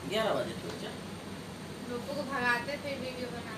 11 बजे तो जा। लोगों को भगाते फिर वीडियो बना